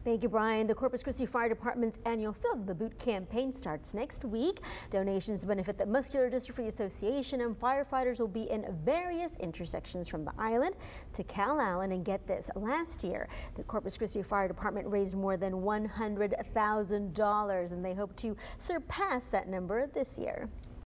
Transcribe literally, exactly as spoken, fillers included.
Thank you, Brian. The Corpus Christi Fire Department's annual Fill the Boot campaign starts next week. Donations benefit the Muscular Dystrophy Association, and firefighters will be in various intersections from the island to Cal Allen. And get this, last year, the Corpus Christi Fire Department raised more than one hundred thousand dollars, and they hope to surpass that number this year.